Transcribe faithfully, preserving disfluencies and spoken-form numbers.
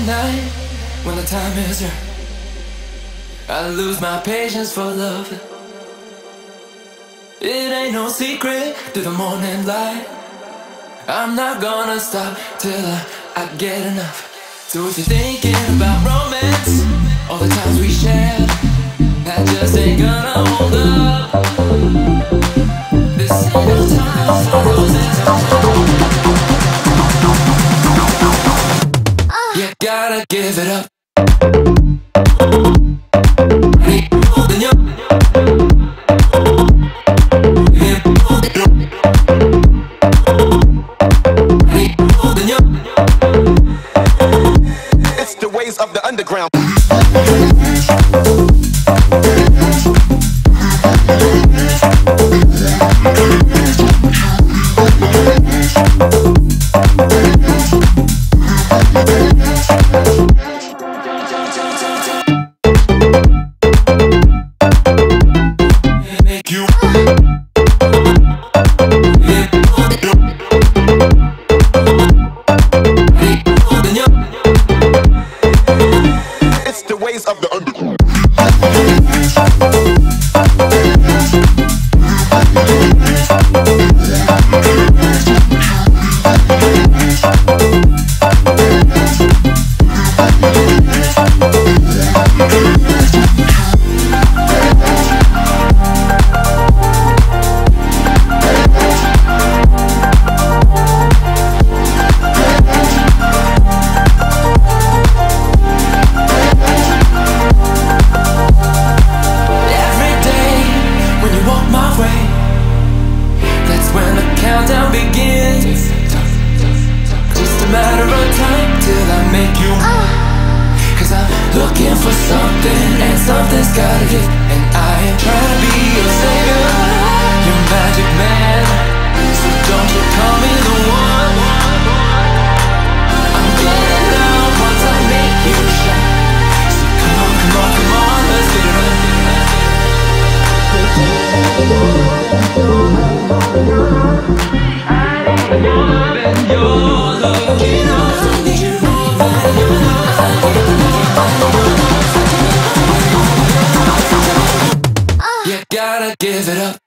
night, when the time is right, I lose my patience for love. It ain't no secret through the morning light. I'm not gonna stop till I, I get enough. So if you're thinking about romance, all the times we shared, that just ain't gonna hold up. This ain't no time for roses. You gotta give it up. It's the ways of the underground. It's the ways of the underground. When the countdown begins, just a matter of time till I make you. Cause I'm looking for something, and something's gotta give. And I ain't trying to be your savior, your magic man, so don't you call me the one. I'm getting down once I make you shine. So come on, come on, come on, let's get it right. You gotta give it up.